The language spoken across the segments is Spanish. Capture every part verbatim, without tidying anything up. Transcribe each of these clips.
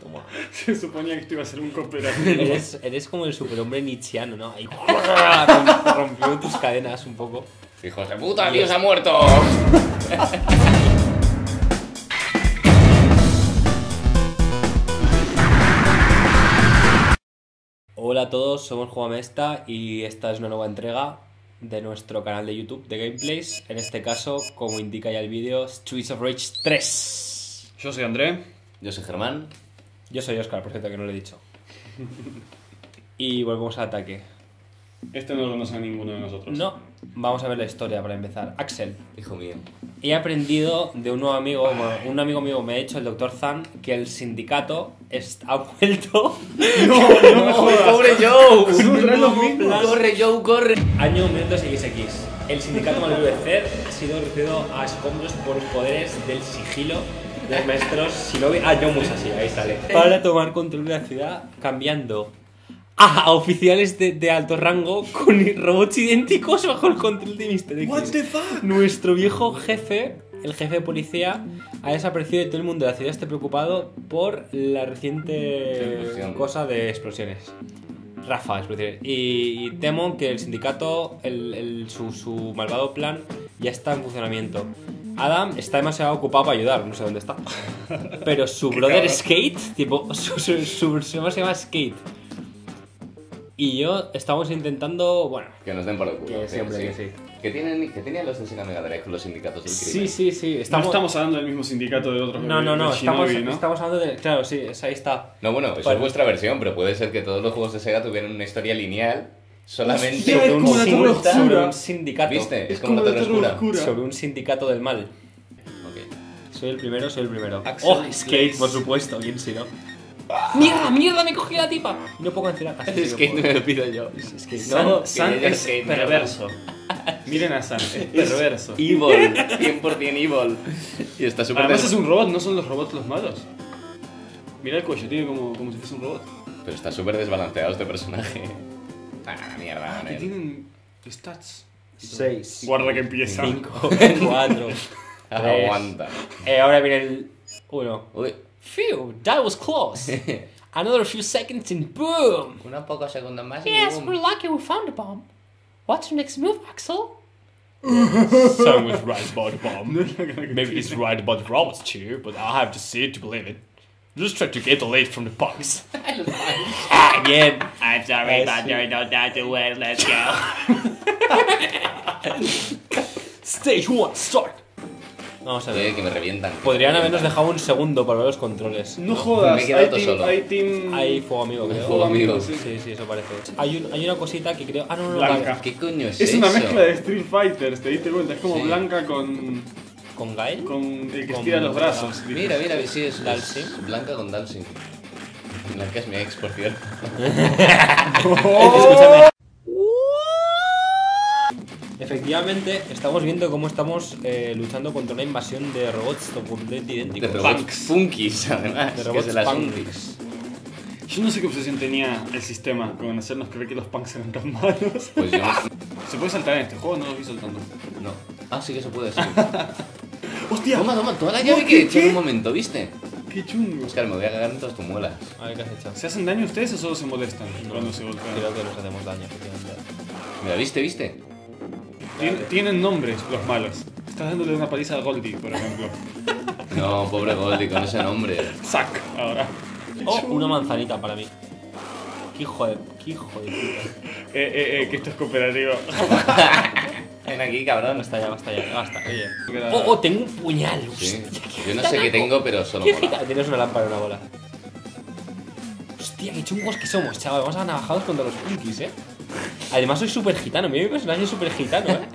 Toma. Se suponía que esto iba a ser un cooperativo. Eres, eres como el superhombre nietzscheano, ¿no? Ahí romp- rompió tus cadenas un poco. ¡Hijos de puta, Dios ha muerto! Hola a todos, somos Juamesta y esta es una nueva entrega de nuestro canal de YouTube de Gameplays. En este caso, como indica ya el vídeo, Streets of Rage tres. Yo soy André. Yo soy Germán. Yo soy Oscar, por cierto, que no lo he dicho. Y volvemos al ataque. Este no lo conoce a ninguno de nosotros. No, vamos a ver la historia para empezar. Axel. Hijo mío. He aprendido de un nuevo amigo, bueno, un amigo mío me ha dicho, el doctor Zan, que el sindicato es, ha vuelto. No, no me jodas. ¡Pobre Joe! No es lo mismo. ¡Corre, Joe, corre! Año mil novecientos equis equis. El sindicato Malvecer ha sido reducido a escombros por los poderes del sigilo de los maestros Shinobi. Ah, John Musashi, ahí sale. Para tomar control de la ciudad, cambiando a oficiales de, de alto rango con robots idénticos bajo el control de mister X. What the fuck? Nuestro viejo jefe, el jefe de policía, ha desaparecido y todo el mundo de la ciudad está preocupado por la reciente Explosión. cosa de explosiones. Rafa, explosiones. Y, y temo que el sindicato, el, el, su, su malvado plan, ya está en funcionamiento. Adam está demasiado ocupado para ayudar, no sé dónde está. Pero su brother Skate, tipo, su, su, su versión se llama Skate. Y yo estamos intentando, bueno... Que nos den por el culo. Que sí, hombre, que sí. Que tienen, que tenían los de Sega Mega Drive, los sindicatos del Sí, crimen. sí, sí. No Estamos... estamos hablando del mismo sindicato de otros. No, no, no, de estamos, Shinobi, ¿no? estamos hablando de... Claro, sí, ahí está. No, bueno, eso Vale. es vuestra versión, pero puede ser que todos los juegos de Sega tuvieran una historia lineal solamente Hostia, es sobre un como la Torre sindicato. Oscura. Sobre un sindicato. ¿Viste? Es Es como como la la Torre Torre Oscura. Oscura. Sobre un sindicato del mal. Ok. Soy el primero, soy el primero. Axel ¡Oh, Skate, Blaze. por supuesto! ¿Quién si no? ¡Mierda, mierda! ¡Me cogí la tipa! No puedo cancelar. Así Es que no me lo pido yo. Es que San, no. San que ella es Skate, perverso. Miren a San, es perverso. Evil, cien por ciento evil. Y está súper... Además des- es un robot, no son los robots los malos. Mira el cuello, tiene como, como si fuese un robot. Pero está súper desbalanceado este personaje. Ah, mierda, Que nen. tienen stats. seis. Guarda que empieza. cinco. cuatro. Aguanta. Eh, ahora viene el uno. Uy, Phew, that was close. Another few seconds and boom. una poca segunda más y Yes, boom. we're lucky we found a bomb. What's your next move, Axel? Sam was right about the bomb. No es la cara que Maybe he's right about the robots too, but I'll have to see it to believe it. Just try to get the lead from the punks. Ah, bien. I'm sorry, but you're not that well. Let's go. Stage one, start. Vamos a Oye, ver. que me revientan. que Podrían me habernos revientan. dejado un segundo para ver los controles. No jodas, me he quedado hay todo team, solo. hay team... Hay fuego amigo, creo. Fuego amigo. sí. Sí, sí, eso parece. Hay, un, hay una cosita que creo... Ah, no, no, no. Blanca. vale. ¿Qué coño es, Es eso? una mezcla de Street Fighter, ¿te diste cuenta? Es como Sí. Blanca con... ¿Con Gael? con el que Con- estira los brazos. Mira, mira, sí, es, es Dalsim. Blanca con Dalsim. Blanca es mi ex, por cierto. Escúchame. Efectivamente, estamos viendo cómo estamos eh, luchando contra una invasión de robots completamente De idénticos. robots Punks. funkies, además. De que robots se las punks. Yo no sé qué obsesión tenía el sistema con hacernos creer que los punks eran tan malos. Pues yo Se puede saltar en este juego, no lo vi saltando. no. Ah, sí que se puede, sí. ¡Hostia! Toma, toma, toda la No, llave ¿qué, que he hecho en qué? un momento, ¿viste? ¡Qué chungo! Oscar, me voy a cagar en todas tus muelas. A ver qué has hecho. ¿Se hacen daño ustedes o solo se molestan cuando se golpean? Creo que nos hacemos daño, efectivamente. Mira, ¿viste, viste? Tien- tienen nombres los malos. Estás dándole una paliza a Goldie, por ejemplo. No, pobre Goldie, con ese nombre. Zack, ahora. Oh, una manzanita para mí. Qué hijo de... Qué hijo de puta. Eh, eh, eh, que esto es cooperativo. Ven aquí, cabrón. Basta ya, basta ya, basta. Oye. Queda- Oh, oh, tengo un puñal. Sí. Hostia, Yo no sé qué tengo, pero solo qué mola. gitano. Tienes una lámpara y una bola. Hostia, qué chungos que somos, chaval. Vamos a navajados contra los punkis, eh. Además soy súper gitano. Mira mi personaje es súper gitano, eh.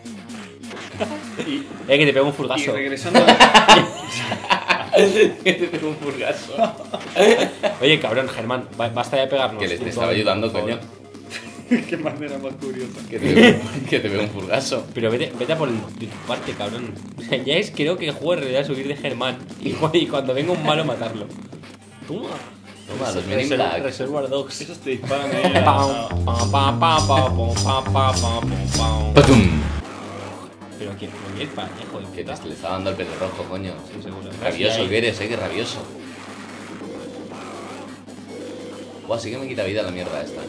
Y, Eh, que te pego un y furgazo. regresando a... Que te pego un furgazo. Oye, cabrón, Germán, ba- basta ya de pegarnos. Que les te Tú, estaba por ayudando, favor. coño. Qué manera más curiosa. Que te, que te pego un furgazo. Pero vete, vete a por el, de tu parte, cabrón. O sea, ya es, creo que el juego en realidad es subir de Germán y, cu- y cuando venga un malo matarlo. Toma. Toma, los Men in Reserv- Black. Reservoir Dogs. Esos te disparan ahí a- Pam, pam, pam, pam, pam, pam, pam, pam, pam, pam. ¡Patum! Pero quién, ¿quién es para hijo de Que puta? te le estaba dando el pelirrojo, coño. Sí, seguro. Rabioso Ahí. que eres, eh, que rabioso. Buah, sí que me quita vida la mierda esta.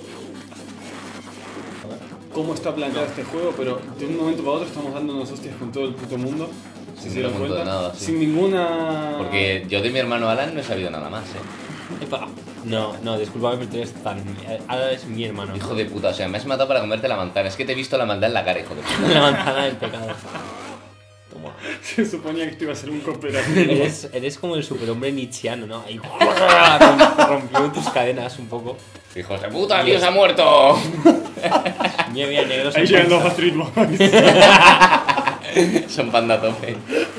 Cómo está planteado este juego, pero de un momento para otro estamos dándonos hostias con todo el puto mundo. Sin ¿Se dieron darme cuenta cuenta? de nada, sí. Sin ninguna... Porque yo de mi hermano Alan no he sabido nada más, eh. Epa. No, no, discúlpame, pero tú eres tan... Ahora es mi hermano. Hijo de puta, o sea, me has matado para comerte la manzana. Es que te he visto la maldad en la cara, hijo de puta. La manzana del pecado. Toma. Se suponía que esto iba a ser un cooperativo. Eres, eres como el superhombre nietzscheano, ¿no? Ahí romp- rompió tus cadenas un poco. ¡Hijos de puta, Dios ha muerto! Mira, mira, negros. Ahí en llegan los panza. Street Boys. Son panda a tope.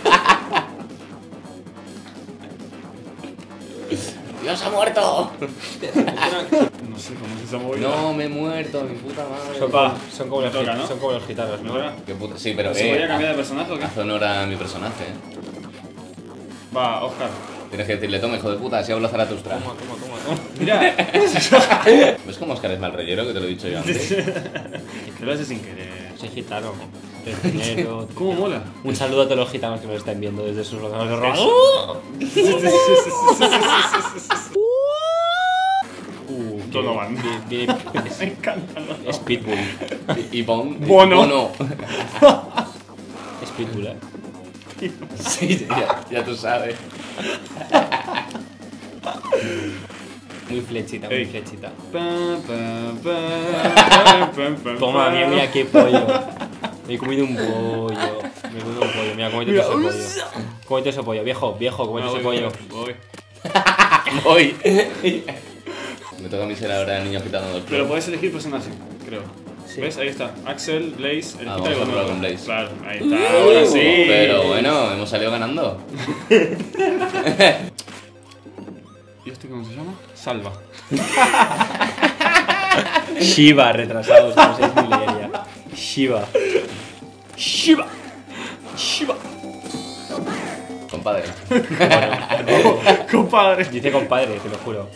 ¡Dios ha muerto! No sé cómo es esa movida. No, me he muerto, mi puta madre. Son, Va, como, son, como me los, toca, git- ¿no? son como los gitanos, ¿Me ¿no? toca? Qué puta... Sí, pero ¿Se voy a eh, cambiar de personaje o qué? haz honor a mi personaje, eh. Va, Oscar. Tienes que decirle, toma, hijo de puta, si hablo Zaratustra. Toma, toma, toma, toma. Mira, ¿Ves cómo Oscar es mal reyero? Que te lo he dicho yo antes. que lo haces sin querer. Soy gitano. Soy dinero. ¿Cómo mola? Un saludo a todos los gitanos que nos están viendo desde sus lugares de rojo. Uh, qué- Donovan. vi- vi- Me es, encantan los es Pitbull. Y Bon. Bono. Bono. Es Pitbull, eh. Sí, ya, ya tú sabes. Muy flechita, muy Ey. flechita. Pam, pam, pam, pam, pam, Toma, pam. mira, mira qué pollo. Me he comido un pollo. Me he comido un pollo. Mira, cómete todo ese pollo. Cómete ese pollo, viejo, viejo, cómete Ah, ese voy, pollo. voy. Voy. Me toca a mí ser ahora el niño agitando los Pero podés elegir personaje, creo. Sí. ¿Ves? Ahí está. Axel, Blaze, el Ah, quita vamos algo a probar nuevo. con Blaze. Claro, ahí está. Ahora sí. Pero bueno, hemos salido ganando. ¿Y este cómo se llama? Salva. Shiva, retrasados, como seis milenias. Shiva. Shiva. Shiva. Compadre. Compadre. Dice compadre, te lo juro.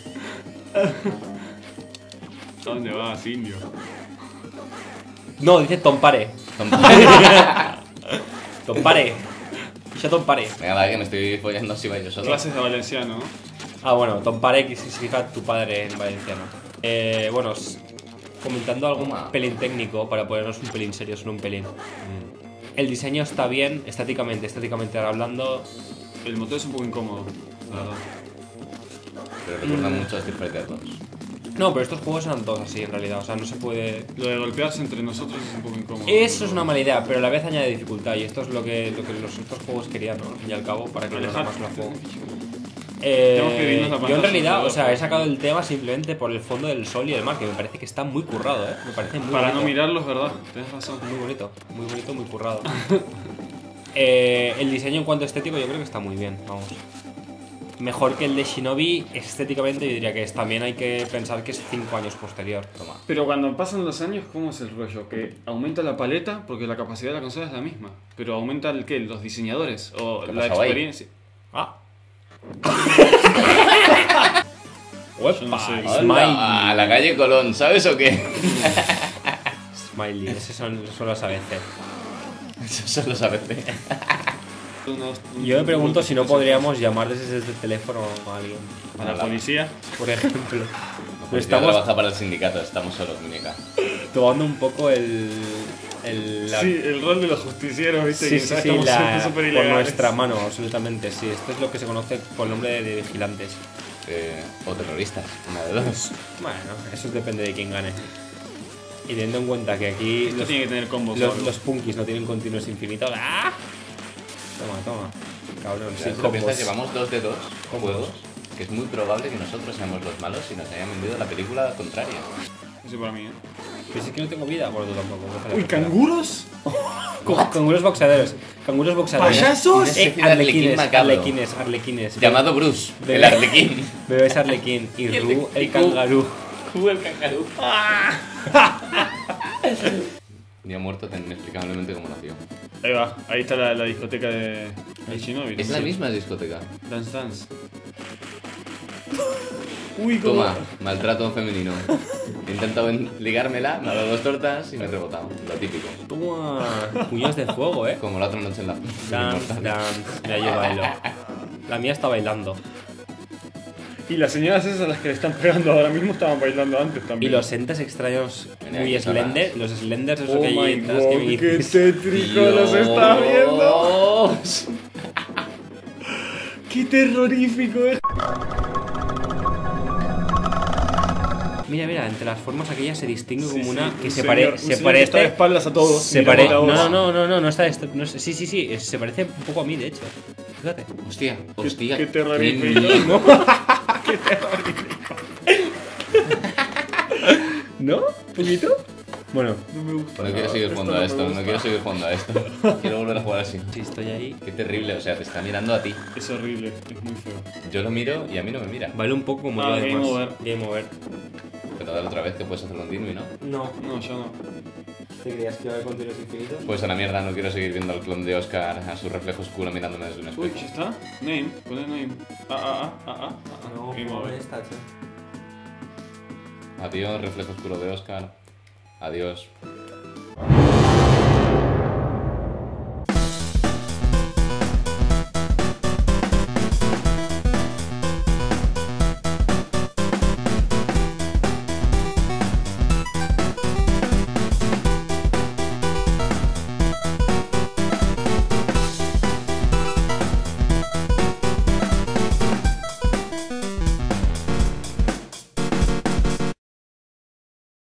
¿A dónde vas, indio? No, dice tompare. Compadre. Tompare. Ya tompare. Venga, va, que me estoy follando así yo solo. Clases de valenciano, ¿no? Ah, bueno, tompare que significa tu padre en valenciano. Eh, bueno, s- comentando algo un Toma. pelín técnico para ponernos un pelín serios, no un pelín. El diseño está bien, estáticamente, estáticamente ahora hablando. El motor es un poco incómodo, la verdad. Pero recuerda mucho a Street Fighter dos. No, pero estos juegos eran todos así en realidad, o sea, no se puede... Lo de golpearse entre nosotros es un poco incómodo. Eso es una mala idea, pero a la vez añade dificultad y esto es lo que, lo que los otros juegos querían, ¿no? Al fin y al cabo, para que los Alejar. demás lo jueguen. Eh, Tenemos que dividirnos la yo en pantalla, realidad, sobre o sea, todo. he sacado el tema simplemente por el fondo del sol y el mar, que me parece que está muy currado, ¿eh? Me parece muy Para bonito. no mirarlo, es verdad. Tienes razón. Muy bonito, muy bonito, muy currado. Eh, el diseño en cuanto a estético yo creo que está muy bien, vamos. Mejor que el de Shinobi, estéticamente yo diría que es. También hay que pensar que es cinco años posterior. Toma. Pero cuando pasan los años, ¿cómo es el rollo? Que aumenta la paleta, porque la capacidad de la consola es la misma. Pero aumenta el qué, los diseñadores o ¿Qué la pasaba ahí? experiencia. Ah. Yo no sé. Uepa, Hola, a la calle Colón, ¿sabes o qué? Smiley, esos son, son los A B C. Eso solo sabes. Unos- Yo me pregunto si no podríamos llamar desde el teléfono a alguien, A la policía. por ejemplo. Pues Estamos trabaja para el sindicato, estamos solos, muñeca. tomando un poco el... el la- Sí, el rol de los justicieros, ¿viste? sí, Que sí, sabes sí, que la- somos súper por ilegales. nuestra mano, absolutamente, sí. Esto es lo que se conoce con el nombre de, de vigilantes. Eh, o terroristas, una de dos. Bueno, eso depende de quién gane. Y teniendo en cuenta que aquí Esto los, tiene que tener combos. los, solo. los punkis no tienen continuos infinitos. ¡Ah! Toma, toma. Cabrón, Si sí, lo piensas, combos. llevamos dos de dos Combos. juegos, que es muy probable que nosotros seamos los malos si nos hayan vendido la película contraria. Eso para mí, ¿eh? Pero si es que no tengo vida, bueno, tú tampoco. déjale ¡Uy, pasar. canguros! Ca- Canguros boxeadores. Canguros boxeadores. ¡Payasos! Eh, Decir arlequín arlequines, macabro. arlequines, arlequines. Llamado Bruce, Bebé. el arlequín. Bebé es arlequín y el Ru de- el y Q. cangarú. Q el cangarú. Ni ha muerto tan inexplicablemente como nació. Ahí va, ahí está la, la discoteca de, de Shinobi. ¿no? Es la Sí. misma discoteca. Dance Dance. Uy, cómo. Toma, maltrato femenino. He intentado en- ligármela, me ha dado dos tortas y me he rebotado. Lo típico. Toma. Puños de fuego, eh. Como la otra noche en la. Dance, dance. Mira, yo bailo. La mía está bailando. Y las señoras esas a las que le están pegando ahora mismo estaban bailando antes Y también. los entes extraños Mira, muy qué slender, los slenders esos Oh que hay my detrás god, que me qué dices. tétrico los estás viendo. Qué terrorífico es. Mira, mira, entre las formas aquellas se distingue Sí, como sí, una un que se, señor- pare, un se señor que parece. está de espaldas a todos, Se mirando pare, a todos. no, no, no, no, no está esto. No, es- sí, sí, sí, es- se parece un poco a mí, de hecho. Fíjate. Hostia, hostia. qué terrorífico. mimo. ¿No? ¿Poquito? Bueno, No me gusta. No quiero seguir jugando no a me esto, no gusta. quiero seguir jugando a esto. Quiero volver a jugar así. si estoy ahí. Qué terrible, o sea, te está mirando a ti. Es horrible, es muy feo. Yo lo miro y a mí no me mira. Vale un poco como Ah, yo game además. over. Game over. Pero dale otra vez que puedes hacerlo continuo y no. No. No, yo no. ¿Te creías que iba a haber continuos infinitos? Pues a la mierda, no quiero seguir viendo al clon de Oscar a su reflejo oscuro mirándome desde un Uy, espejo. ¿ya está? Name, poné name. Ah, ah, ah, ah, ah. No, Game no over. está, che. Adiós, reflejo oscuro de Oscar. Adiós.